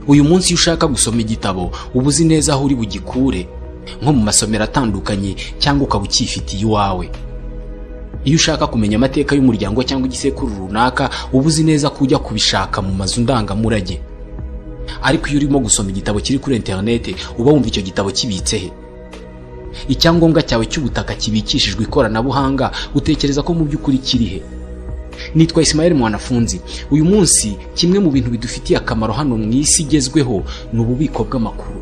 uyu munsi iyo ushaka gusoma igitabo uba uzi neza aho uri bugikure, nko mu masomero atandukanye cyangwa ukaba ukifitiye iwawe. Iyo ushaka kumenya amateka y'umuryango cyangwa igisekuru runaka uba uzi neza ko ujya kubishaka mu mazu ndangamurage. Ariko iyo urimo gusoma igitabo kiri kuri internet uba wumva icyo gitabo kibitse he? Icyangombwa cyawe cy'ubutaka kibikishijwe ikoranabuhanga utekereza ko mu by'ukuri kiri he? Nitwa Ismael Mwanafunzi. Uyu munsi kimwe mu bintu bidufitiye akamaro hano mu isi igezweho ni ububiko bw'amakuru.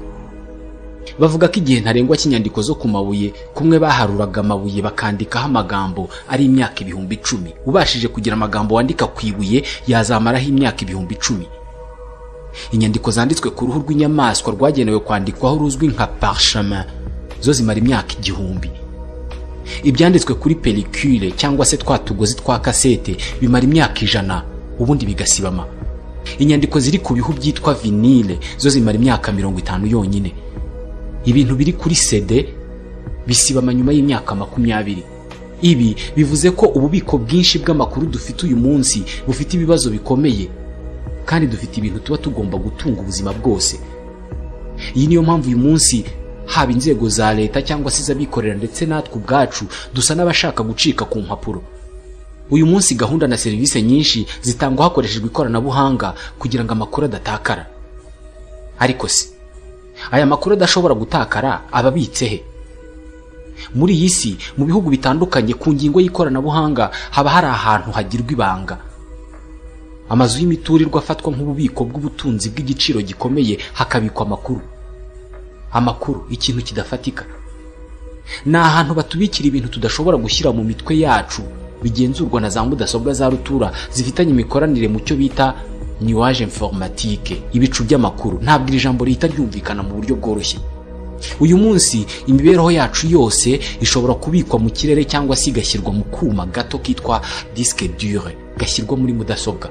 Bavuga ko igihe ntarengwa cy'inyandiko zo ku mabuye kumwe baharuraga amabuye bakandikaho amagambo ari imyaka 10,000. Ubashije kugira amagambo wandika ku ibuye yazamaraho imyaka 10,000. Inyandiko zanditswe ku ruhu rw'inyamaswa rwagenewe kwandikwaho ruzwi nka parchemin zo zimara imyaka 1000. Ibyanditswe kuri pellicule cyangwa se twatugozi twa kasete bimara imyaka 100 ubundi bigasibama. Inyandiko ziri ku bihu byitwa vinyle zo zimara imyaka 50 yonyine. Ibintu biri kuri CD bisibama nyuma y'imyaka 20. Ibi bivuze ko ububiko bwinshi bw'amakuru dufite uyu munsi bufite ibibazo bikomeye, kandi dufite ibintu tuba tugomba gutunga ubuzima bwose. Iyi niyo mpamvu uyu munsi haba inzego za leta cyangwa se z'abikorera ndetse natwe ubwacu dusa n'abashaka gucika ku mpapuro. Uyu munsi gahunda na serivisi nyinshi zitangwa hakoreshejwe ikoranabuhanga kugira ngo amakuru adatakara. Ariko se aya makuru adashobora gutakara ababitse he? Muri iyi si mu bihugu bitandukanye ku ngingo y'ikoranabuhanga haba hari ahantu hagirwa ibanga. Amazu y'imiturirwa afatwa nk'ububiko bw'ubutunzi bw'igiciro gikomeye, hakabikwa amakuru. Amakuru ikintu kidafatika. Ni ahantu batubikira ibintu tudashobora gushyira mu mitwe yacu, bigenzurwa na za mudasobwa za rutura zifitanye imikoranire mu cyo bita nuage informatique, ibicu by'amakuru. Ntabwo iri jambo rihita ryumvikana mu buryo bworoshye. Uyu munsi imibereho yacu yose ishobora kubikwa mu kirere cyangwa se igashyirwa mu kuma gato kitwa disque dure gashyirwa muri mudasobwa.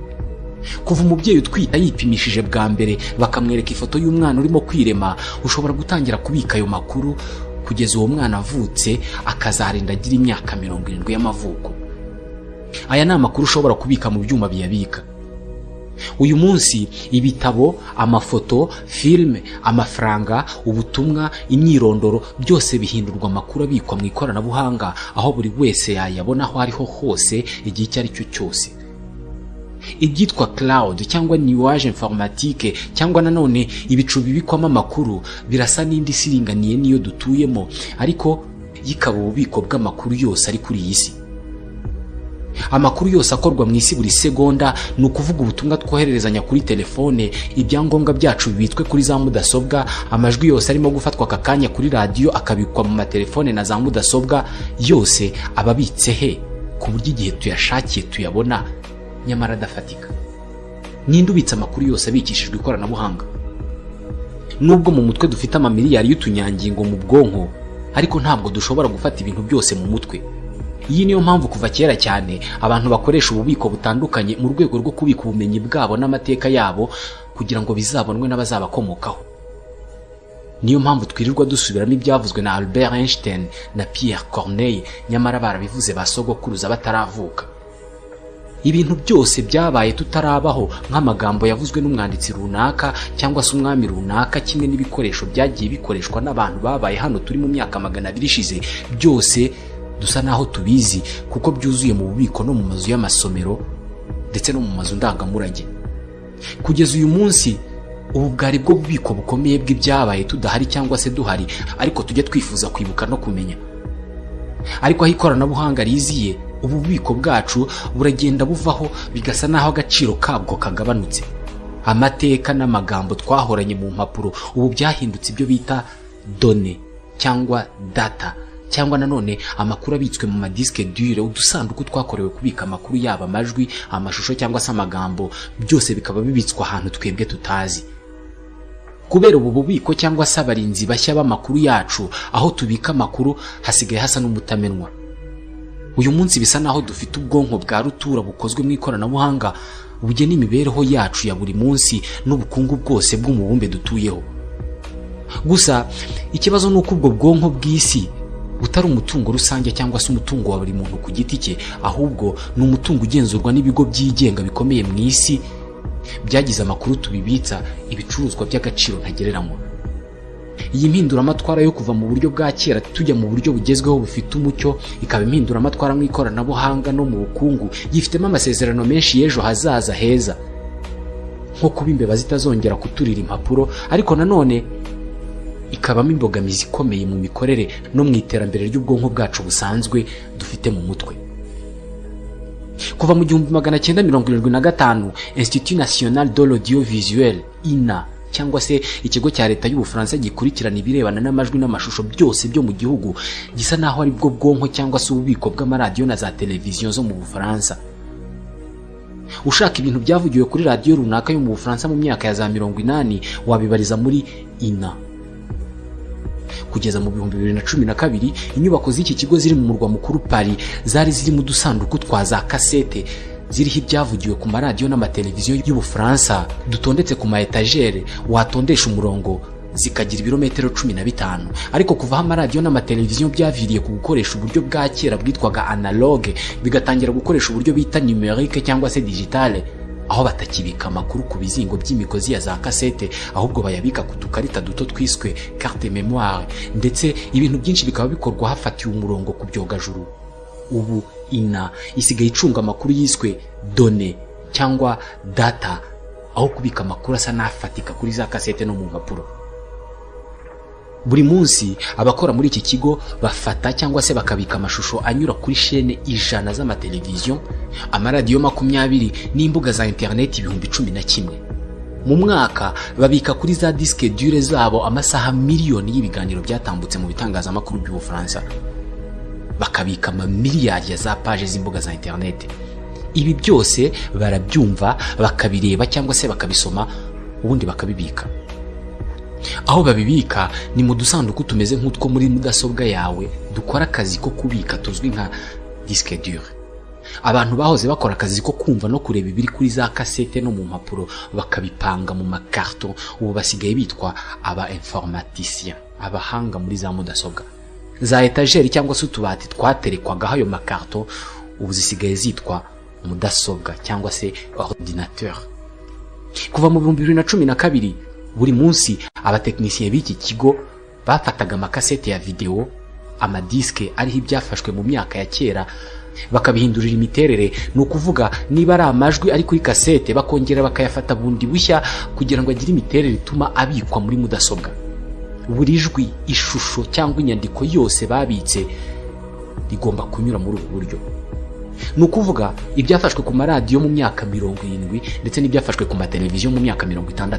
Kuva umubyeyi utwita yipimishije bwa mbere bakamwereka ifoto y'umwana urimo kwirema, ushobora gutangira kubika ayo makuru kugeza uwo mwana avutse akazarinda agira imyaka 70 y'amavuko. Aya ni amakuru ushobora kubika mu byuma biyabika. Uyu munsi ibitabo, amafoto, filme, amafaranga, ubutumwa, imyirondoro byose bihindurwa amakuru abikwa mu ikoranabuhanga, aho buri wese yayabona aho ariho hose igihe icyo ari cyo cyose. Ibyitwa cloud cyangwa nuage informatique cyangwa nanone ibicu bibikwamo amakuru birasa n'indi siringaniye niyo dutuyemo, ariko yikaba ububiko bw'amakuru yose ari kuri iyi si. Amakuru yose akorwa mu isi buri segonda, ni ukuvuga ubutumwa twohererezanya kuri telefone, ibyangombwa byacu bibitswe kuri za mudasobwa, amajwi yose arimo gufatwa aka kanya kuri radio akabikwa mu matelefone na za mudasobwa, yose ababitse he ku buryo igihe tuyashakiye tuyabona nyamara adafatika. Ninde ubitsa amakuru yose abikishijwe ikoranabuhanga? Nubwo mu mutwe dufite amamiliyari y'utunyangingo mu bwonko, ariko ntabwo dushobora gufata ibintu byose mu mutwe. Iyi niyo mpamvu kuva kera cyane abantu bakoresha ububiko butandukanye mu rwego rwo kubika ubumenyi bwabo n'amateka yabo kugira ngo bizabonwe n'abazabakomokaho. Niyo mpamvu twirirwa dusubiramo ibyavuzwe na Albert Einstein na Pierre Corneille nyamara barabivuze basogokuruza bataravuka. Ibintu byose byabaye tutarabaho, nk'amagambo yavuzwe n'umwanditsi runaka cyangwa se umwami runaka, kimwe n'ibikoresho byagiye bikoreshwa n'abantu babaye hano turi mu myaka 200 ishize, byose dusa naho tubizi kuko byuzuye mu bubiko no mu mazu y'amasomero ndetse no mu mazu ndangamurage. Kugeza uyu munsi ubu bwari bwo bubiko bukomeye bw'ibyabaye tudahari cyangwa se duhari, ariko tujye twifuza kwibuka no kumenya. Ariko aho ikoranabuhanga riziye, ubu bubiko bwacu buragenda buvaho bigasa naho agaciro kabwo kagabanutse. Amateka n'amagambo twahoranye mu mpapuro ubu byahindutse ibyo bita données cyangwa data, cyangwa nanone amakuru abitswe mu madiske dure, udusanduku twakorewe kubika amakuru, yaba amajwi, amashusho cyangwa se amagambo, byose bikaba bibitswa ahantu twebwe tutazi. Kubera ubu bubiko cyangwa se abarinzi bashya b'amakuru yacu, aho tubika amakuru hasigaye hasa n'umutamenwa. Uyu munsi bisa naho dufite ubwonko bwa rutura bukozwe mu ikoranabuhanga bugena imibereho yacu ya buri munsi n'ubukungu bwose bw'umubumbe dutuyeho. Gusa ikibazo ni uko ubwo bwonko bw'isi butari umutungo rusange cyangwa se umutungo wa buri muntu ku giti cye, ahubwo ni umutungo ugenzurwa n'ibigo byigenga bikomeye mu isi byagize amakuru tubibitsa ibicuruzwa by'agaciro ntagereranywa. Iyi mpinduramatwara yo kuva mu buryo bwa kera tujya mu buryo bugezweho bufite umucyo ikaba impinduramatwara mu ikoranabuhanga no mu bukungu, yifitemo amasezerano menshi y'ejo hazaza heza, nko kuba imbeba zitazongera kuturira impapuro, ariko nanone ikabamo imbogamizi ikomeye mu mikorere no mu iterambere ry'ubwonko bwacu busanzwe dufite mu mutwe. Kuva mu 1975 Institut National de l'Audiovisuel INA cyangwa se ikigo cya leta y'Ubufaransa gikurikirana ibirebana n'amajwi n'amashusho byose byo mu gihugu, gisa naho ari bwo bwonko cyangwa se ububiko bw'amaradiyo na za televiziyo zo mu Bufaransa. Ushaka ibintu byavugiwe kuri radiyo runaka yo mu Bufaransa mu myaka ya za 80 wabibariza muri INA. Kugeza mu 2012 inyubako z'iki kigo ziri mu murwa mukuru Paris zari ziri mu dusanduku twa za kasete ziriho ibyavugiwe ku maradiyo n'amateleviziyo y'Ubufaransa dutondetse ku ma etagere watondesha umurongo zikagira ibirometero 15. Ariko kuva aho amaradiyo n'amateleviziyo byaviriye ku gukoresha uburyo bwa kera bwitwaga analogue bigatangira gukoresha uburyo bita numerique cyangwa se digitale, aho batakibika amakuru ku bizingo by'imigozi ya za kasete ahubwo bayabika ku dukarita duto twiswe carte mémoire, ndetse ibintu byinshi bikaba bikorwa hafatiwe umurongo ku byogajuru. Ubu INA isigaye icunga amakuru yiswe données cyangwa data aho kubika amakuru asa n'afatika kuri za kasete no mu mpapuro. Buri munsi abakora muri iki kigo bafata cyangwa se bakabika amashusho anyura kuri chaîne 100 z'amateleviziyo, amaradiyo 20 n'imbuga za internet 11,000. Mu mwaka babika kuri za disque dure zabo amasaha miliyoni y'ibiganiro byatambutse mu bitangazamakuru by'Ubufaransa, bakabika amamiliyari ya za page z'imbuga za internet. Ibi byose barabyumva, bakabireba cyangwa se bakabisoma, ubundi bakabibika. Aho babibika ni mu dusanduku tumeze nk'utwo muri mudasobwa yawe dukora akazi ko kubika tuzwi nka disque dure. Abantu bahoze bakora akazi ko kumva no kureba ibiri kuri za kasete no mu mpapuro bakabipanga mu makarto, ubu basigaye bitwa aba informaticiens, abahanga muri za mudasobwa. Za etageri cyangwa se utubati twaterekwagaho ayo makarto ubu zisigaye zitwa mudasobwa cyangwa se ordinateur. Kuva mu 2012 buri munsi abatekinisiye b'iki kigo bafataga amakasete ya video, amadiske ariho ibyafashwe mu myaka ya kera, bakabihindurira imiterere, no kuvuga niba ari amajwi ari kuri kasete bakongera bakayafata bundi bushya kugira ngo agire imiterere ituma abikwa muri mudasobwa. Buri jwi, ishusho cyangwa inyandiko yose babitse rigomba kunyura muri ubu buryo. No kuvuga ibyafashwe ku maradiyo mu myaka 70 ndetse n'ibyafashwe ku mateleviziyo mu myaka 60.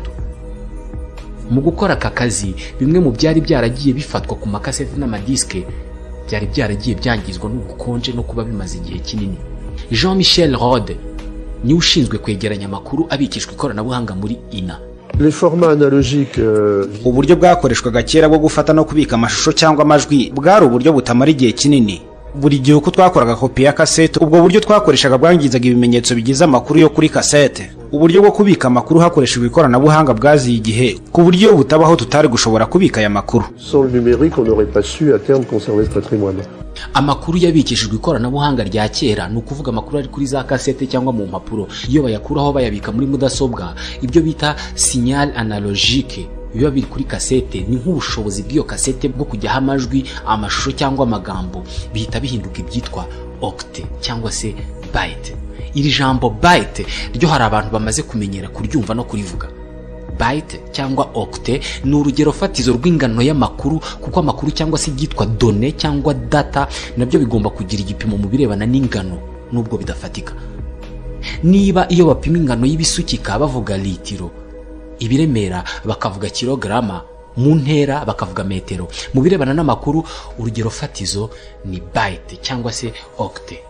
Mu gukora aka kazi bimwe mu byari byaragiye bifatwa ku makasete n'amadiske byari byaragiye byangizwa n'ubukonje no kuba bimaze igihe kinini. Jean-Michel Rode ni ushinzwe kwegeranya amakuru abikishwa ikoranabuhanga muri INA. Les formats analogiques uburyo bwakoreshwaga kera bwo gufata no kubika amashusho cyangwa amajwi bwari uburyo butamara igihe kinini. Buri gihe uko twakoraga kopi ya kasete, ubwo buryo twakoreshaga bwangizaga ibimenyetso bigize amakuru yo kuri kasete. Uburyo bwo kubika amakuru hakoreshejwe ikoranabuhanga bwaziye igihe ku buryo butabaho tutari gushobora kubika aya makuru. Sans le numérique, on n'aurait pas su à terme conserver ce patrimoine. Amakuru yabikishijwe ikoranabuhanga rya kera, ni ukuvuga amakuru ari kuri za kasete cyangwa mu mpapuro, iyo bayakuraho bayabika muri mudasobwa, ibyo bita signal analogique biba biri kuri kasete, ni nk'ubushobozi bw'iyo kasete bwo kujyaho amajwi, amashusho cyangwa amagambo, bihita bihinduka ibyitwa octet cyangwa se byte. Iri jambo byte ryo hari abantu bamaze kumenyera kuryumva no kurivuga. Byte cyangwa octet ni urugero fatizo rw'ingano y'amakuru, kuko amakuru cyangwa se ibyitwa données cyangwa data nabyo bigomba kugira igipimo mu birebana n'ingano nubwo bidafatika. Niba iyo bapima ingano y'ibisukika bavuga litiro, ibiremera bakavuga kilograma, mu ntera bakavuga metero, mu birebana n'amakuru urugero fatizo ni byte cyangwa se octet.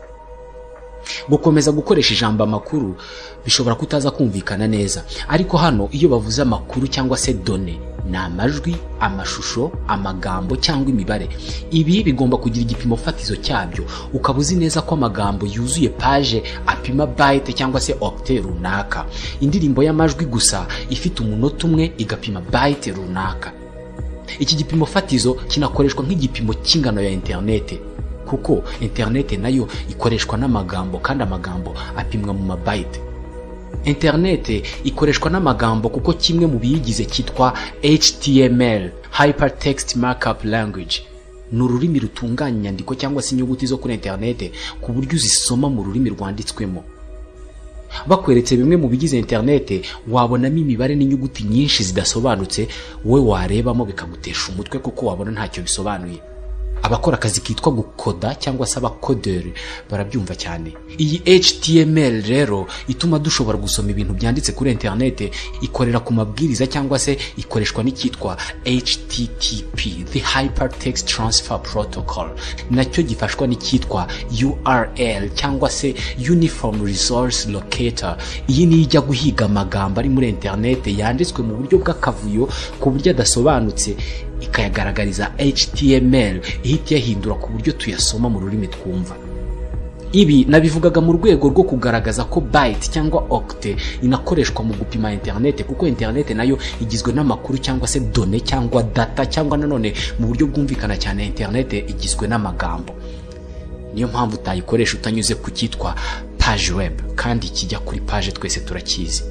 Gukomeza gukoresha ijambo amakuru bishobora kutaza kumvikana neza, ariko hano iyo bavuze amakuru cyangwa se données ni amajwi, amashusho, amagambo cyangwa imibare. Ibi bigomba kugira igipimo fatizo cyabyo, ukaba uzi neza ko amagambo yuzuye page apima byte cyangwa se octet runaka. Indirimbo y'amajwi gusa ifite umunota umwe igapima byte runaka. Iki gipimo fatizo kinakoreshwa nk'igipimo cy'ingano ya internet, kuko internet nayo ikoreshwa n'amagambo kandi amagambo apimwa mu mabyte. Internet ikoreshwa n'amagambo kuko kimwe mu biyigize cyitwa HTML, Hypertext Markup Language. Ni ururimi rutunganya inyandiko cyangwa se inyuguti zo kuri internet ku buryo uzisoma mu rurimi rwanditswemo. Bakweretse bimwe mu bigize internet wabonamo imibare n'inyuguti nyinshi zidasobanutse, we warebamo bikagutesha umutwe kuko wabona ntacyo bisobanuye. Abakora akazi kitwa gukoda cyangwa se abakoderi barabyumva cyane. Iyi HTML rero ituma dushobora gusoma ibintu byanditse kuri internet, ikorera ku mabwiriza cyangwa se ikoreshwa n'icyitwa HTTP, the Hypertext Transfer Protocol, nacyo gifashwa n'icyitwa URL cyangwa se Uniform Resource Locator. Iyi ni ijya guhiga amagambo ari muri internet yanditswe mu buryo bw'akavuyo ku buryo adasobanutse, ikayagaragariza HTML ihita yahindura ku buryo tuyasoma mu rurimi twumva. Ibi nabivugaga mu rwego rwo kugaragaza ko byte cyangwa octet inakoreshwa mu gupima internet, kuko internet nayo igizwe n'amakuru cyangwa se données cyangwa data, cyangwa nanone mu buryo bwumvikana cyane internet igizwe n'amagambo. Niyo mpamvu utayikoresha utanyuze ku cyitwa page web, kandi kijya kuri page twese turakizi.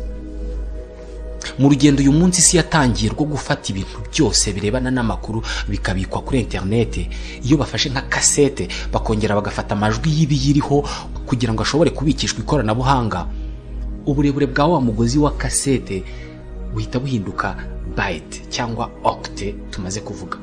Mu rugendo uyu munsi isi yatangiye rwo gufata ibintu byose birebana n'amakuru bikabikwa kuri internet. Iyo bafashe nka cassette bakongera bagafata amajwi y'ibiyiriho kugira ngo ashobore kubikishwa ikoranabuhanga, uburebure bwa wa mugozi wa cassette buhita buhinduka byte cyangwa octet tumaze kuvuga.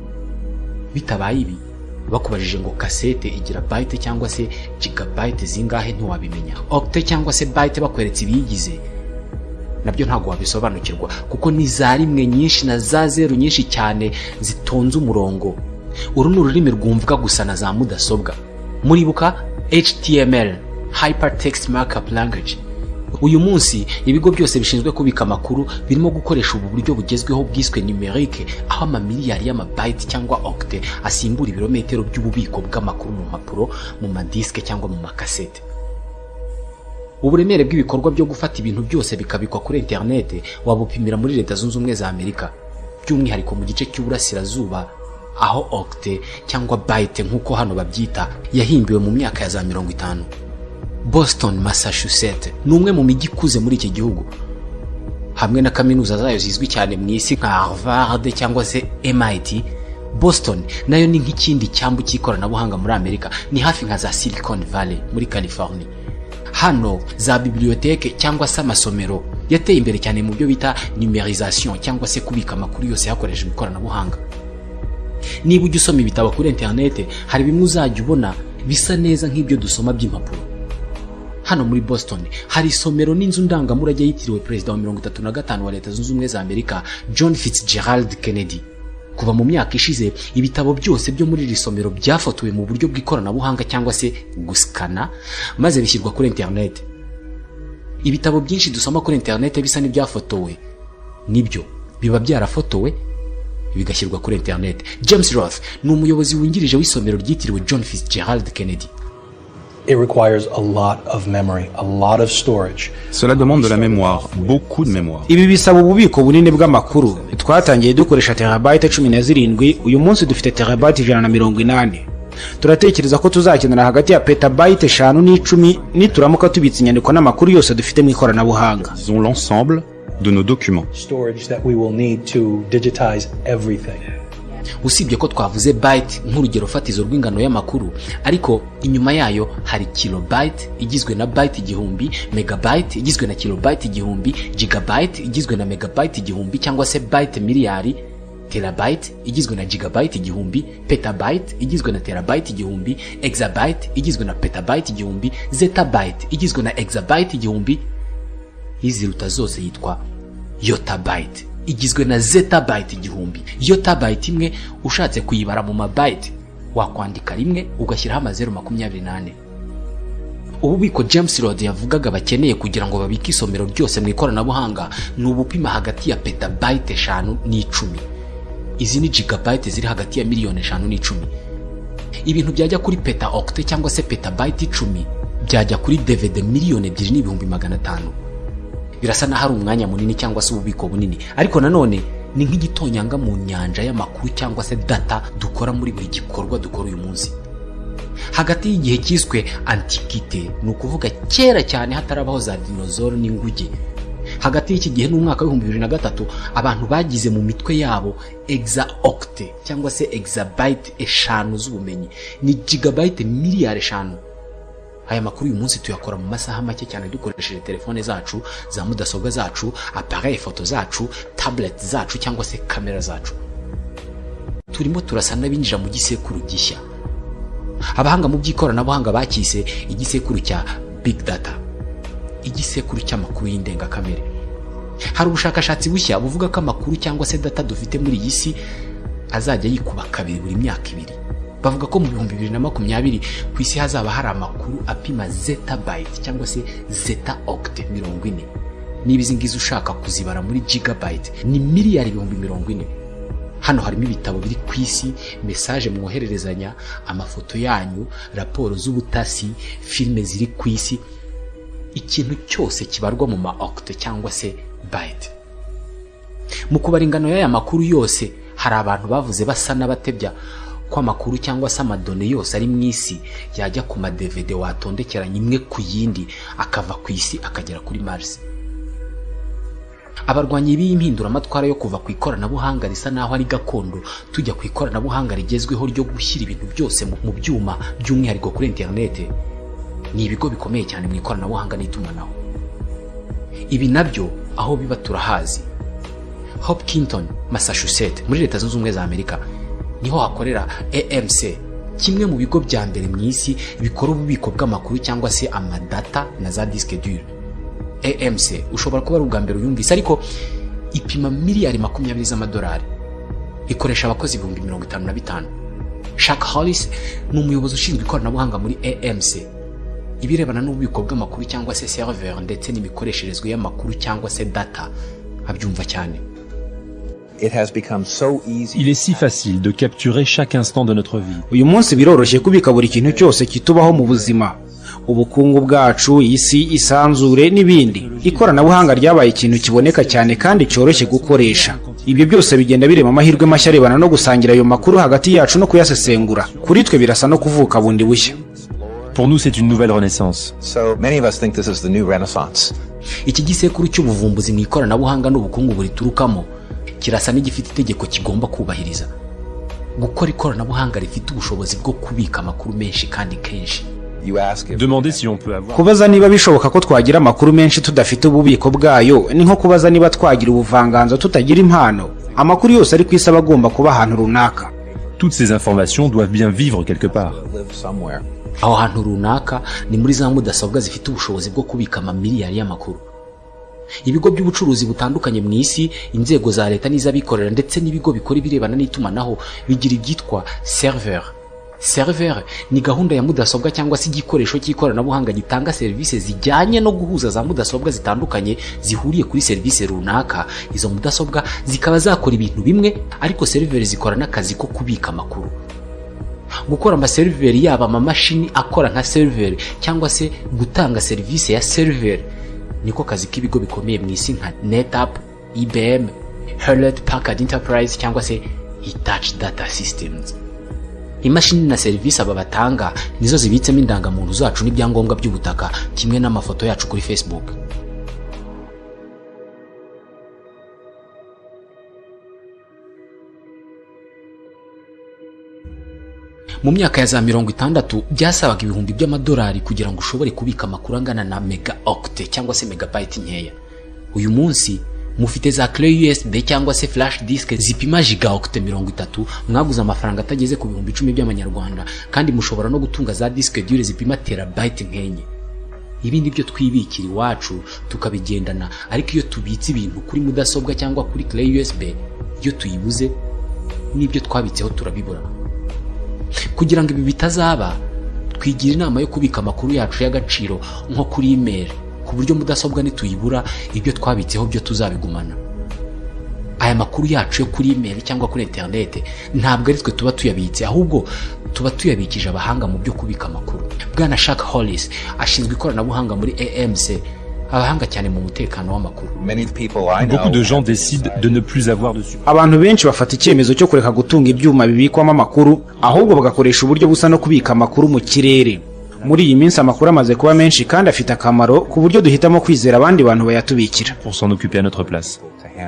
Bitabaye ibi, bakubajije ngo cassette igira byte cyangwa se gigabyte zingahe ntiwabimenya. Octet cyangwa se byte bakweretse ibiyigize nabyo ntago wabisobanukirwa kuko ni za rimwe nyinshi na za zero nyinshi cyane zitonze umurongo. Uru ni ururimi rwumvwa gusa na za mudasobwa. Muribuka HTML, Hypertext Markup Language. Uyu munsi ibigo byose bishinzwe kubika amakuru birimo gukoresha ubu buryo bugezweho bwiswe numerique, aho amamiliyari y'amabyte cyangwa octet asimbura ibirometero by'ububiko bw'amakuru mu mpapuro, mu madiske cyangwa mu makasete. Uburemere bw'ibikorwa byo gufata ibintu byose bikabikwa kuri internet wabupimira muri Leta Zunze Ubumwe za Amerika, by'umwihariko mu gice cy'uburasirazuba, aho octet cyangwa byte nk'uko hano babyita yahimbiwe mu myaka ya za 50. Boston, Massachusetts ni umwe mu mijyi ikuze muri iki gihugu, hamwe na kaminuza zayo zizwi cyane mu isi nka Harvard cyangwa se MIT. Boston nayo ni nk'ikindi cyambu cy'ikoranabuhanga muri Amerika, ni hafi nka za Silicon Valley muri California. Hano za bibliothèque cyangwa se amasomero yateye imbere cyane mu byo bita numérisation cyangwa se kubika amakuru yose hakoreshejwe ikoranabuhanga. Niba ujya usoma ibitabo kuri internet, hari bimwe uzajya ubona bisa neza nk'ibyo dusoma by'impapuro. Hano muri Boston hari isomero n'inzu ndangamurage yitiriwe perezida wa 35 wa Leta Zunze Ubumwe za Amerika, John Fitzgerald Kennedy. Kuva mu myaka ishize ibitabo byose byo muri iri somero byafotowe mu buryo bw'ikoranabuhanga cyangwa se guskana, maze bishyirwa kuri internet. Ibitabo byinshi dusoma kuri internet bisa n'ibyafotowe nibyo biba byarafotowe bigashyirwa kuri internet. James Roth ni umuyobozi wungirije w'isomero ryitiriwe John Fitzgerald Kennedy. It requires a lot of memory, a lot of storage. Cela demande de la mémoire, beaucoup de mémoire. Ibi bisaba ububiko bunini bw'amakuru. Twatangiye dukoresha terabyte 17, uyu munsi dufite terabyte 180. Turatekereza ko tuzakenera hagati ya petabyte 5 n'10 nituramuka tubitse inyandiko n'amakuru yose dufite mu ikoranabuhanga. Disons l'ensemble de nos documents. Storage that we will need to digitize everything. Usibye ko twavuze byte nk'urugero fatizo rw'ingano y'amakuru, ariko inyuma yayo hari kilobyte igizwe na byte 1000, megabyte igizwe na kilobyte 1000, gigabyte igizwe na megabyte 1000 cyangwa se byte miliyari, terabyte igizwe na gigabyte 1000, petabyte igizwe na terabyte 1000, exabyte igizwe na petabyte 1000, zettabyte igizwe na exabyte 1000. Iziruta zose yitwa yottabyte igizwe na zettabyte 1000. Yottabyte imwe ushatse kuyibara mu mabyte wakwandika rimwe ugashyiraho amazero 28. Ububiko James Roth yavugaga bakeneye kugira ngo babike isomero ryose mu ikoranabuhanga ni ubupima hagati ya petabyte 5 n'10. Izi ni gigabyte ziri hagati ya miliyoni 5 n'10. Ibintu byajya kuri peta octet cyangwa se petabyte 10 byajya kuri DVD miliyoni 2,500. Birasa na hari umwanya munini cyangwa se ububiko bunini, ariko nanone ni nk'igitonyanga mu nyanja y'amakuru cyangwa se data dukora muri buri gikorwa dukora uyu munsi. hagati y'igihe cyiswe antiquite, ni ukuvuga kera cyane hatarabaho za dinosaure n'inguge. Hagati y'iki gihe n'umwaka wa 2003 abantu bagize mu mitwe yabo exaoctet cyangwa se exabyte 5 z'ubumenyi, ni gigabyte miliyari 5. Aya makuru uyu munsi tuyakora mu masaha make cyane dukoresheje telefone zacu, za mudasobwa zacu, appareil photo zacu, tablet zacu cyangwa se kamera zacu. Turimo turasa n'abinjira mu gisekuru gishya. Abahanga mu by'ikoranabuhanga bakise igisekuru cya big data, igisekuru cy'amakuru y'indengakamere. Hari ubushakashatsi bushya buvuga ko amakuru cyangwa se data dufite muri iyi si azajya yikuba kabiri buri myaka 2. Bavuga ko mu 2020 ku isi hazaba hari amakuru apima zettabyte cyangwa se zettaoctet 40. Niba izi ngizi ushaka kuzibara muri gigabyte ni miliyari 40. Hano harimo ibitabo biri ku isi, message mwohererezanya, amafoto yanyu, raporo z'ubutasi, filme ziri ku isi, ikintu cyose kibarwa mu octet cyangwa se byte. Mu kubara ingano y'aya makuru yose, hari abantu bavuze basa n'abatebya ko amakuru cyangwa se amadone yose ari mu isi yajya ku ma DVD watondekeranye imwe ku yindi, akava ku isi akagera kuri Mars. Abarwanyi b'impindura amatwara yo kuva ku ikoranabuhanga risa naho ari gakondo tujya ku ikoranabuhanga rigezweho ryo gushyira ibintu byose mu byuma, by'umwihariko kuri internet, ni ibigo bikomeye cyane mu ikoranabuhanga n'itumanaho. Ibi nabyo aho biba turahazi. Hopkinton, Massachusetts, muri Leta Zunze Ubumwe za Amerika, niho hakorera AMC, kimwe mu bigo bya mbere mu isi bikora ububiko bw'amakuru cyangwa se amadata na za disque dure. AMC ushobora kuba ari ubwa mbere uyumvise, ariko ipima miliyari 20 z'amadolari, ikoresha abakozi 55,000. Chuck Hollis ni umuyobozi ushinzwe ikoranabuhanga muri AMC, ibirebana n'ububiko bw'amakuru cyangwa se server ndetse n'imikoresherezwe y'amakuru cyangwa se data abyumva cyane. Il est si facile de capturer chaque instant de notre vie. Uyu munsi biroroshye kubika buri kintu cyose kitubaho mu buzima, ubukungu bwacu, isi, isanzure n'ibindi. Ikoranabuhanga ryabaye ikintu kiboneka cyane kandi cyoroshye gukoresha. Ibyo byose bigenda birema amahirwe mashya arebana no gusangira ayo makuru hagati yacu no kuyasesengura. Kuri twe birasa no kuvuka bundi bushya. Pour nous, c'est une nouvelle renaissance. So many of us think this is the new renaissance. Iki gisekuru cy'ubuvumbuzi mu ikoranabuhanga n'ubukungu buriturukamo kirasa n'igifite itegeko kigomba kubahiriza: gukora ikoranabuhanga rifite ubushobozi bwo kubika amakuru menshi kandi kenshi. Demander si on peut avoir. Kubaza niba bishoboka ko twagira amakuru menshi tudafite ububiko bwayo ni nko kubaza niba twagira ubuvanganzo tutagira impano. Amakuru yose ari kwisaba agomba kuba ahantu runaka. Toutes ces informations doivent bien vivre quelque part. Aho hantu runaka ni muri za mudasobwa zifite ubushobozi bwo kubika amamiliyari y'amakuru. Ibigo by'ubucuruzi butandukanye mu isi, inzego za leta n'iz'abikorera ndetse n'ibigo bikora ibirebana n'itumanaho bigira ibyitwa server. Server ni gahunda ya mudasobwa cyangwa se igikoresho cy'ikoranabuhanga gitanga serivisi zijyanye no guhuza za mudasobwa zitandukanye zihuriye kuri serivisi runaka. Izo mudasobwa zikaba zakora ibintu bimwe, ariko server zikora n'akazi ko kubika amakuru. Gukora amaseriveri yaba amamashini akora nka server cyangwa se gutanga serivisi ya server niko kazi k'ibigo bikomeye mu isi nka NetApp, IBM, Hewlett Packard Enterprise cyangwa se Hitachi Data Systems. Imashini na serivisi aba batanga nizo zibitsemo indangamuntu zacu n'ibyangombwa by'ubutaka, kimwe n'amafoto yacu kuri Facebook. Mu myaka ya za 60 byasabaga ibihumbi by'amadolari kugira ngo ushobore kubika amakuru angana na megaoctet cyangwa se megabyte nkeya. Uyu munsi mufite za clé USB cyangwa se flash disk zipima gigaoctet 30, mwaguze amafaranga atageze ku 10,000 by'amanyarwanda, kandi mushobora no gutunga za disk dure zipima terabyte nkenye. Ibi nibyo twibikira iwacu tukabigendana, ariko iyo tubitse ibintu kuri mudasobwa cyangwa kuri clé USB, iyo tuyibuze nibyo twabitseho turabibura. Kugira ngo ibi bitazaba, twigira inama yo kubika amakuru yacu y'agaciro nko kuri email, ku buryo mudasobwa nituyibura ibyo twabitseho byo tuzabigumana. Aya makuru yacu yo kuri email cyangwa kuri internet ntabwo ari twe tuba tuyabitse, ahubwo tuba tuyabikije abahanga mu byo kubika amakuru. Bwana Chuck Hollis ashinzwe ikoranabuhanga muri AMC abahanga cyane mu mutekano w'amakuru. Beaucoup de gens décident de ne plus avoir de support. Abantu benshi bafata icyemezo cyo kureka gutunga ibyuma bibikwamo amakuru, ahubwo bagakoresha uburyo busa no kubika amakuru mu kirere. Muri iyi minsi amakuru amaze kuba menshi kandi afite akamaro ku buryo duhitamo kwizera abandi bantu bayatubikira. Pour s'en occuper à notre place.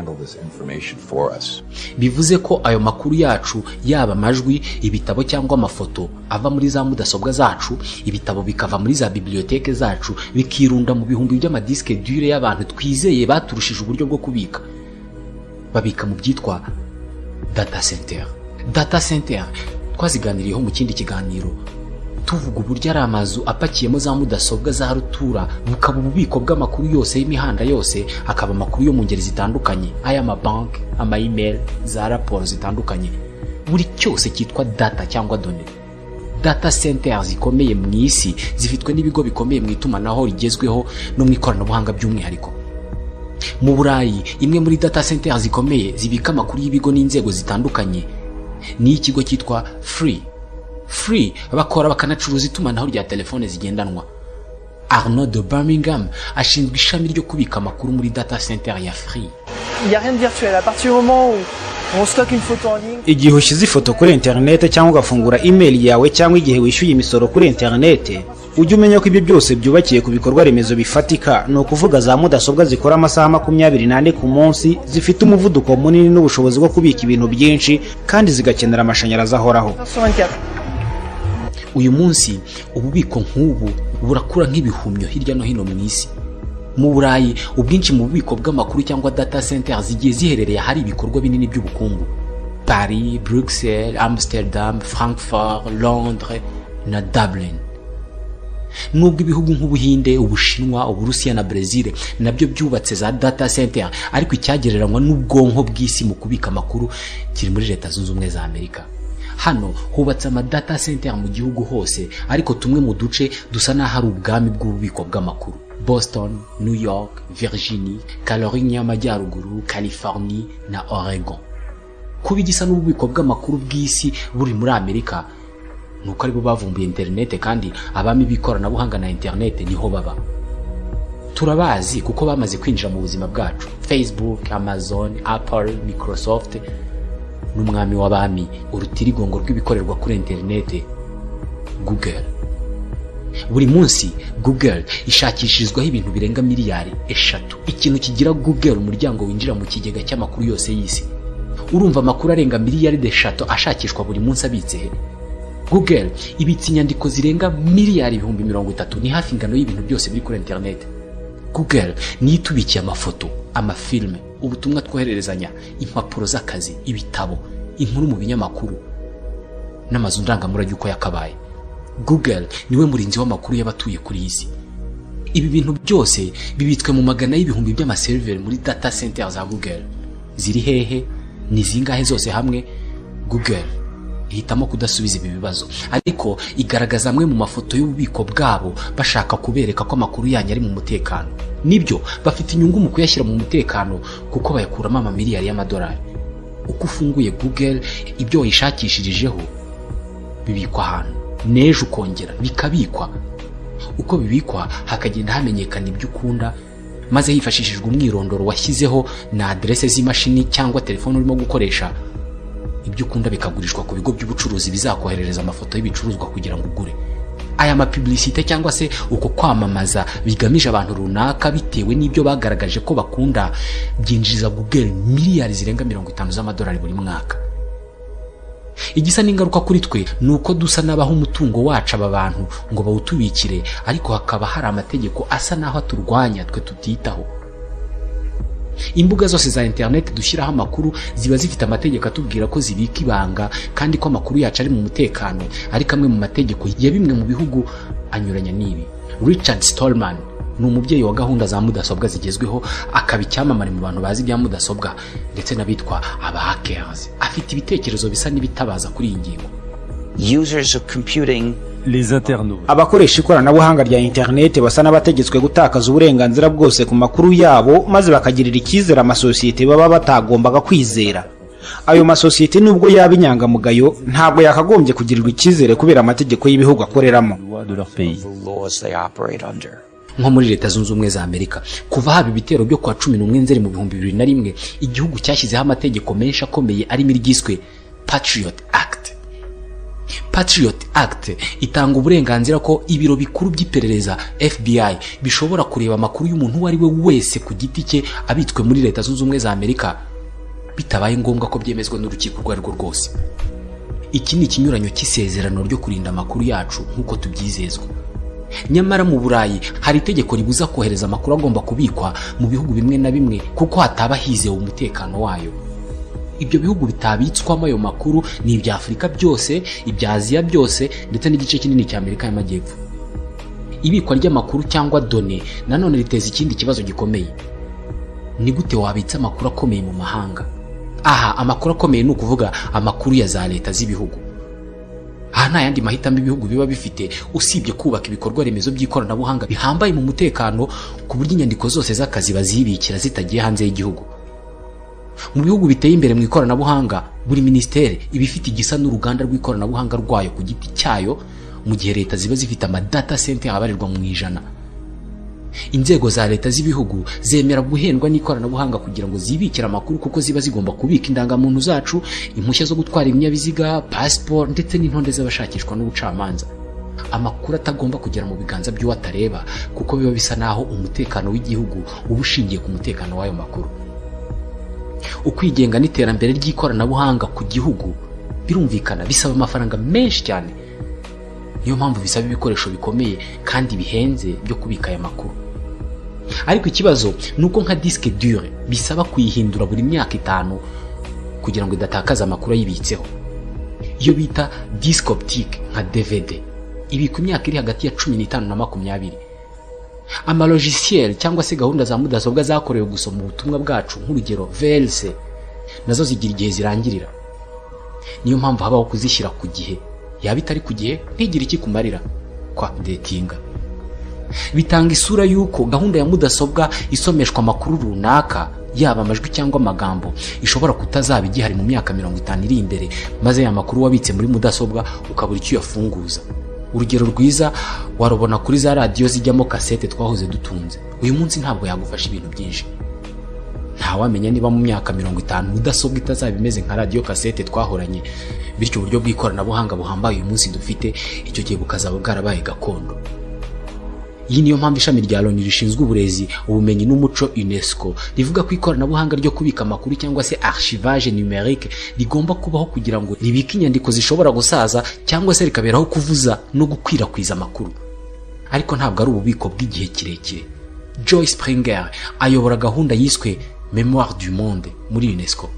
Bivuze ko ayo makuru yacu, yaba amajwi, ibitabo cyangwa amafoto, ava muri za mudasobwa zacu, ibitabo bikava muri za bibliothèque zacu, bikirunda mu bihumbi by'amadisque dure y'abantu twizeye baturushije uburyo bwo kubika. Babika mu byitwa data center. Data center twaziganiriyeho mu kindi kiganiro, tuvuga uburyo ari amazu apakiyemo za mudasobwa za rutura, bukaba ububiko bw'amakuru yose y'imihanda yose, akaba amakuru yo mu ngeri zitandukanye, ay'amabanki, ama-email, za raporo zitandukanye. Buri cyose cyitwa data cyangwa done. Data centers zikomeye mu isi zifitwe n'ibigo bikomeye mu itumanaho rigezweho no mu ikoranabuhanga by'umwihariko. Mu Burayi, imwe muri data centers zikomeye zibika amakuru y'ibigo n'inzego zitandukanye ni ikigo cyitwa Free bakora bakanacuruza itumanaho rya telefone zigendanwa. Arnaud de Birmingham ashinzwe ishami ryo kubika amakuru muri data center ya Free. Il y a rien de virtuel à partir du moment où on stocke une photo en ligne. Igihe ushyize ifoto kuri internet cyangwa ugafungura email yawe cyangwa igihe wishyuye imisoro kuri internet, ujye umenya ko ibyo byose byubakiye ku bikorwa remezo bifatika, no kuvuga za mudasobwa zikora amasaha 24 ku munsi, zifite umuvuduko munini n'ubushobozi bwo kubika ibintu byinshi kandi zigakenera amashanyarazi ahoraho. Uyu munsi ububiko nk'ubu burakura nk'ibihumyo hirya no hino mu isi. Mu Burayi, ubwinshi mu bubiko bw'amakuru cyangwa data centers zigiye ziherereye hari ibikorwa binini by'ubukungu. Paris, Bruxelles, Amsterdam, Frankfurt, Londres na Dublin. Nubwo ibihugu nk'Ubuhinde, Ubushinwa, Uburusiya na Brazil nabyo byubatse za data center, ariko icyagereranywa n'ubwonko bw'isi mu kubika amakuru kiri muri Leta Zunze Ubumwe za Amerika. Hano hubatse ama data center mu gihugu hose, ariko tumwe mu duce dusa n'aho ari ubwami bw'ububiko bw'amakuru. Boston, New York, Virginia, Carolina y'Amajyaruguru, California na Oregon. Kuba igisa n'ububiko bw'amakuru bw'isi buri muri Amerika, nuko aribo bavumbuye internet, kandi abami b'ikoranabuhanga na internet niho baba. Turabazi kuko bamaze kwinjira mu buzima bwacu. Facebook, Amazon, Apple, Microsoft n'umwami w'abami, urutirigongo rw'ibikorerwa kuri internet, Google. Buri munsi Google ishakishirizwaho ibintu birenga miliyari 3. Ikintu kigira Google umuryango winjira mu kigega cy'amakuru yose y'isi. Urumva amakuru arenga miliyari 3 ashakishwa buri munsi abitse he? Google ibitse inyandiko zirenga miliyari 30,000, ni hafi ingano y'ibintu byose biri kuri internet. Google ni itubikiye amafoto, amafilme, ubutumwa twohererezanya, impapuro z'akazi, ibitabo, inkuru mu binyamakuru n'amazu ndangamurage uko yakabaye. Google niwe murinzi w'amakuru y'abatuye kuri isi. Ibi bintu byose bibitswe mu magana y'ibihumbi by'amaserver muri data center za Google. Ziri hehe? Ni zingahe zose hamwe? Google ihitamo kudasubiza ibi bibazo, ariko igaragaza amwe mu mafoto y'ububiko bwabo bashaka kubereka ko amakuru yanyu ari mu mutekano. Nibyo bafite inyungu mu kuyashyira mu mutekano kuko bayakuramo amamiliyari y'amadolari. Uko ufunguye Google, ibyo wayishakishirijeho bibikwa ahantu, nejo ukongera bikabikwa. Uko bibikwa hakagenda hamenyekana ibyo ukunda, maze hifashishijwe umwirondoro washyizeho na adresse z'imashini cyangwa telefone urimo gukoresha. Ibyo ukunda bikagurishwa ku bigo by'ubucuruzi bizakoherereza amafoto y'ibicuruzwa kugira ngo ugure. Aya mapublicité cyangwa se uko kwamamaza bigamije abantu runaka bitewe n'ibyo bagaragaje ko bakunda, byinjiriza Google miliyari zirenga 50 z'amadolari buri mwaka. Igisa n'ingaruka kuri twe nuko dusa nabaho umutungo wacu aba bantu ngo bawutubikire, ariko hakaba hari amategeko asa naho aturwanya twe tutitaho. Imbuga zose za internet dushyiraho amakuru ziba zifite amategeko atubwira ko zibika ibanga kandi ko amakuru yacu ari mu mutekano, ariko amwe mu mategeko ya bimwe mu bihugu anyuranya n'ibi. Richard Stallman ni umubyeyi wa gahunda za mudasobwa zigezweho, akaba icyamamare mu bantu bazi ibya mudasobwa ndetse n'abitwa aba hackers. Afite ibitekerezo bisa n'ibitabaza kuri iyi ngingo. Users of computing, les internautes. Abakoresha ikoranabuhanga rya internet basa n'abategetswe gutakaza uburenganzira bwose ku makuru yabo, maze bakagirira icyizere amasosiyete baba batagombaga kwizera. Ayo masosiyete nubwo yaba inyangamugayo, ntabwo yakagombye kugirirwa icyizere kubera amategeko y'ibihugu akoreramo. nko muri Leta Zunze Ubumwe za Amerika. Kuva haba ibitero byo kwa 11 Nzeri mu 2001, igihugu cyashyizeho amategeko menshi akomeye arimo iryiswe Patriot Act. Patriot Act itanga uburenganzira ko ibiro bikuru by'iperereza FBI bishobora kureba amakuru y'umuntu uwo ari we wese ku giti cye abitswe muri Leta Zunze Ubumwe za Amerika bitabaye ngombwa ko byemezwa n'urukiko rwo arwo rwose. Iki ni ikinyuranyo cy'isezerano ryo kurinda amakuru yacu nk'uko tubyizezwa. Nyamara mu Burayi hari itegeko ribuza kohereza amakuru agomba kubikwa mu bihugu bimwe na bimwe kuko hataba hizewe umutekano wayo. Ibyo bihugu bitabitswamo ayo makuru ni ibya Afurika byose, ibya Aziya byose ndetse n'igice kinini cya Amerika y'Amajyepfo. Ibikwa ry'amakuru cyangwa done nanone riteza ikindi kibazo gikomeye. Ni gute wabitsa amakuru akomeye mu mahanga? Aha, amakuru akomeye ni ukuvuga amakuru ya za leta z'ibihugu. Aha nta yandi mahitamo ibihugu biba bifite usibye kubaka ibikorwa remezo by'ikoranabuhanga bihambaye mu mutekano ku buryo inyandiko zose z'akazi bazibikira zitagiye hanze y'igihugu. Mu bihugu biteye imbere mu ikoranabuhanga, buri ministere iba ifite igisa n'uruganda rw'ikoranabuhanga rwayo ku giti cyayo, mu gihe leta ziba zifite amadata center abarirwa mu ijana. Inzego za leta z'ibihugu zemera guhendwa n'ikoranabuhanga kugira ngo zibikire amakuru kuko ziba zigomba kubika indangamuntu zacu, impushya zo gutwara ibinyabiziga, passport ndetse n'intonde z'abashakishwa n'ubucamanza. Amakuru atagomba kugera mu biganza by'uwatareba kuko biba bisa naho umutekano w'igihugu uba ushingiye ku mutekano w'ayo makuru. Ukwigenga n'iterambere ry'ikoranabuhanga ku gihugu birumvikana bisaba amafaranga menshi cyane. Niyo mpamvu bisaba ibikoresho bikomeye kandi bihenze byo kubika aya makuru. Ariko ikibazo nuko nka disque dure bisaba kuyihindura buri myaka 5 kugira ngo idatakaza amakuru ayibitseho. Iyo bita disque optique nka DVD ibika imyaka iri hagati ya 15 na 20. Amalogiciel cyangwa se gahunda za mudasobwa zakorewe gusoma ubutumwa bwacu nk'urugero VLC nazo zigira igihe zirangirira. Niyo mpamvu habaho kuzishyira ku gihe, yaba itari ku gihe ntigire iki kumarira kwa datinga. Bitanga isura yuko gahunda ya mudasobwa isomeshwa amakuru runaka, yaba amajwi cyangwa amagambo, ishobora kutazaba igihari mu myaka 50 iri imbere, maze ya makuru wabitse muri mudasobwa ukabura icyo yafunguza. Urugero rwiza warubona kuri za radio zijyamo cassette twahoze dutunze. Uyu munsi ntabwo yagufasha ibintu byinshi. Ntawamenya niba mu myaka 50 mudasobwa itazaba imeze nka radio cassette twahoranye, bityo uburyo bw'ikoranabuhanga buhambaye uyu munsi dufite icyo gihe bukazaba bwarabaye gakondo. Iyi niyo mpamvu ishami rya Loni rishinzwe uburezi, ubumenyi n'umuco UNESCO rivuga ko ikoranabuhanga ryo kubika amakuru cyangwa se archivage numérique rigomba kubaho kugira ngo ribike inyandiko zishobora gusaza cyangwa se rikaberaho kuvuza no gukwirakwiza amakuru. Ariko ntabwo ari ububiko bw'igihe kirekire. Joy Springer ayobora gahunda yiswe Mémoire du Monde muri UNESCO.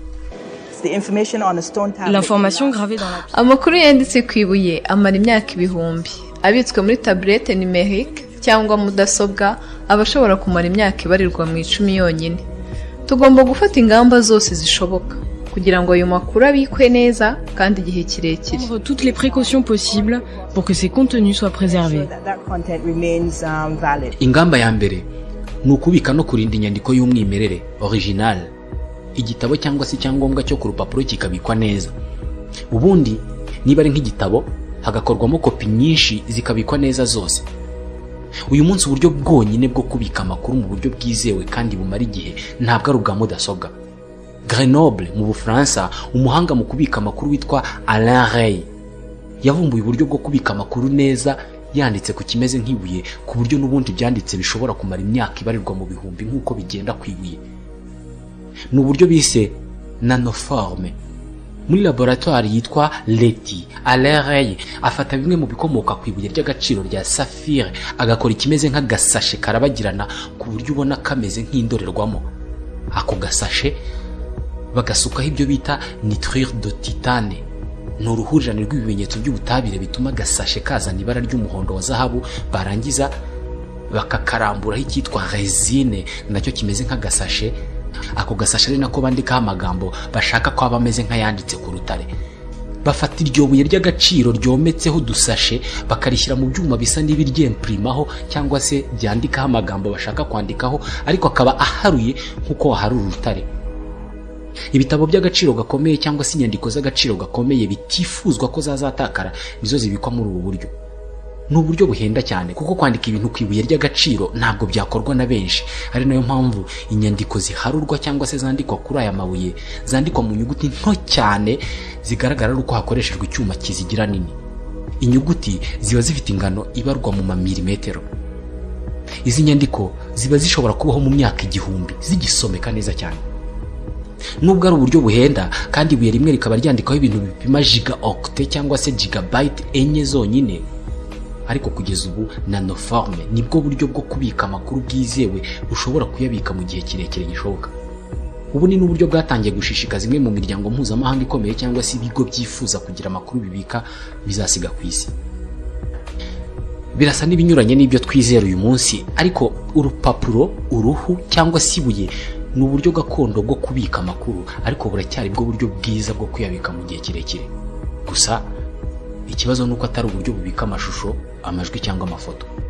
L'information gravée dans la amakuru yanditse ku ibuye amara imyaka 1000, abitswe muri tablette numérique cyangwa mudasobwa abashobora kumara imyaka ibarirwa mu 10 yonyine. Tugomba gufata ingamba zose zishoboka kugira ngo ayo makuru abikwe neza kandi igihe kirekire. prendre toutes les précautions possibles pour que ces contenus soient préservés. Ingamba ya mbere ni ukubika no kurinda inyandiko y'umwimerere original. Igitabo cyangwa se icyangombwa cyo ku rupapuro kikabikwa neza. Ubundi niba ari nk'igitabo hagakorwamo kopi nyinshi zikabikwa neza zose. Uyu munsi uburyo bwonyine bwo kubika amakuru mu buryo bwizewe kandi bumara igihe ntabwo ari ubwa mudasobwa. Grenoble mu Bufaransa, umuhanga mu kubika amakuru witwa Alain Rey yavumbuye uburyo bwo kubika amakuru neza yanditse ku kimeze nk'ibuye ku buryo n'ubundi byanditse bishobora kumara imyaka ibarirwa mu bihumbi nk'uko bigenda kwibuye. Ni uburyo bise nanoforme. Muri laboratoire yitwa Leti, Alain Rey afata bimwe mu bikomoka ku ibuye ry'agaciro rya saphire agakora ikimeze nk'agasashe karabagirana ku buryo ubona kameze nk'indorerwamo. Ako gasashe bagasukaho ibyo bita nitrure de titane. Ni uruhurirane rw'ibimenyetso by'ubutabire bituma gasashe kazana ibara ry'umuhondo wa zahabu, barangiza bakakaramburaho icyitwa resine nacyo kimeze nk'agasashe. Ako gasashe ari nako bandikaho amagambo bashaka ko aba ameze nk'ayanditse ku rutare. Bafata iryo buye ry'agaciro ryometseho udusashe bakarishyira mu byuma bisa n'ibiryemprimaho cyangwa se byandikaho amagambo bashaka kwandikaho ariko akaba aharuye nk'uko waharura urutare. Ibitabo by'agaciro gakomeye cyangwa se inyandiko z'agaciro gakomeye bitifuzwa ko zazatakara nizo zibikwa muri ubu buryo. ni uburyo buhenda cyane kuko kwandika ibintu ku ibuye ry'agaciro ntabwo byakorwa na benshi, ari nayo mpamvu inyandiko ziharurwa cyangwa se zandikwa kuri aya mabuye zandikwa mu nyuguti nto cyane zigaragara uko hakoreshejwe icyuma kizigira nini. Inyuguti ziba zifite ingano ibarwa mu mamilimetero. Izi nyandiko ziba zishobora kubaho mu myaka 1000 zigisomeka neza cyane. Nubwo ari uburyo buhenda kandi ibuye rimwe rikaba ryandikaho ibintu bipima gigaoctet cyangwa se gigabyte enye zonyine, ariko kugeza ubu nanoforme nibwo buryo bwo kubika amakuru bwizewe bushobora kuyabika mu gihe kirekire gishoboka. Ubu ni n'uburyo bwatangiye gushishikaza imwe mu miryango mpuzamahanga ikomeye cyangwa se ibigo byifuza kugira amakuru bibika bizasiga ku isi. Birasa n'ibinyuranye n'ibyo twizera uyu munsi, ariko urupapuro, uruhu cyangwa se ibuye ni uburyo gakondo bwo kubika amakuru, ariko buracyari bwo buryo bwiza bwo kuyabika mu gihe kirekire. Gusa ikibazo nuko atari uburyo bubika amashusho, amajwi cyangwa amafoto.